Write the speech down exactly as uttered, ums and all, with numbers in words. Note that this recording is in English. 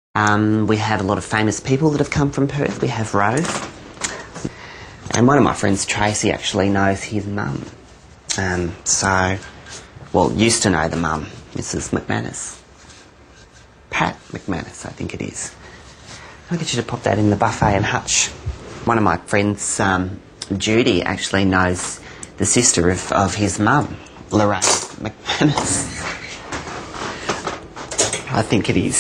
Um, we have a lot of famous people that have come from Perth. We have Rove. And one of my friends, Tracy, actually knows his mum. Um, so, well, used to know the mum, Missus McManus. Pat McManus, I think it is. I'll get you to pop that in the buffet and hutch. One of my friends, um, Judy, actually knows the sister of, of his mum, Lorraine McManus. I think it is.